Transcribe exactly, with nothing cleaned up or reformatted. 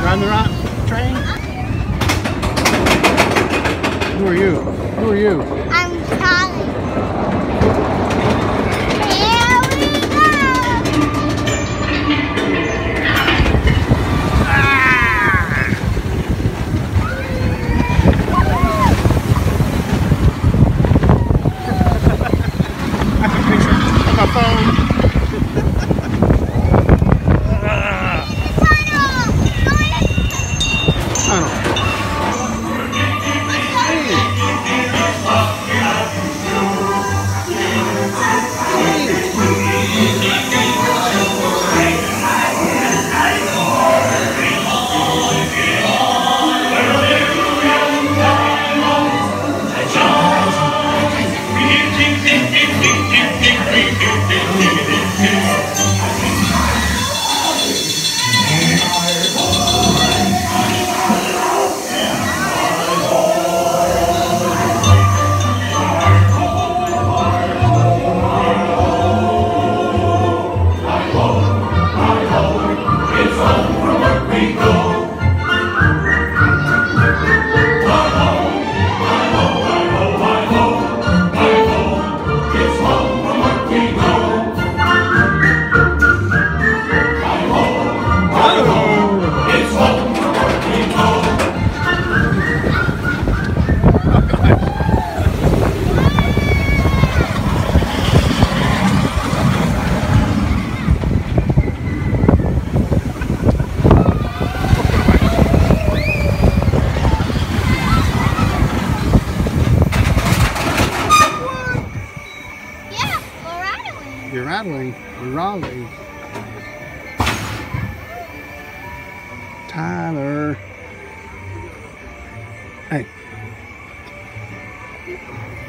riding the right train? Who are you? Who are you? I'm Charlie. Here we go! I have a picture on my phone. Tunnel. You're rattling. You're rattling. Tyler. Hey.